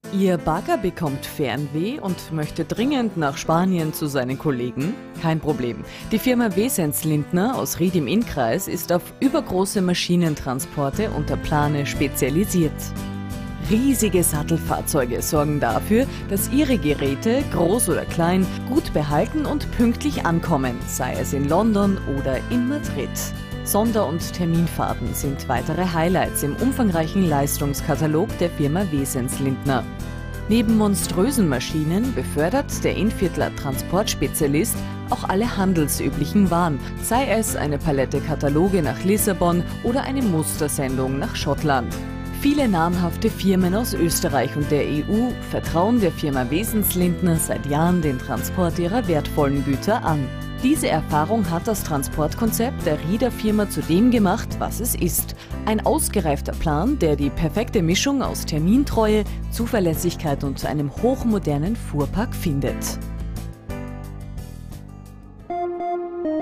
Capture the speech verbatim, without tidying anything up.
Ihr Bagger bekommt Fernweh und möchte dringend nach Spanien zu seinen Kollegen? Kein Problem. Die Firma Wesens Lindner aus Ried im Innkreis ist auf übergroße Maschinentransporte und der Plane spezialisiert. Riesige Sattelfahrzeuge sorgen dafür, dass Ihre Geräte, groß oder klein, gut behalten und pünktlich ankommen, sei es in London oder in Madrid. Sonder- und Terminfahrten sind weitere Highlights im umfangreichen Leistungskatalog der Firma Wesens Lindner. Neben monströsen Maschinen befördert der Innviertler Transportspezialist auch alle handelsüblichen Waren, sei es eine Palette Kataloge nach Lissabon oder eine Mustersendung nach Schottland. Viele namhafte Firmen aus Österreich und der E U vertrauen der Firma Wesens Lindner seit Jahren den Transport ihrer wertvollen Güter an. Diese Erfahrung hat das Transportkonzept der Rieder Firma zu dem gemacht, was es ist. Ein ausgereifter Plan, der die perfekte Mischung aus Termintreue, Zuverlässigkeit und einem hochmodernen Fuhrpark findet.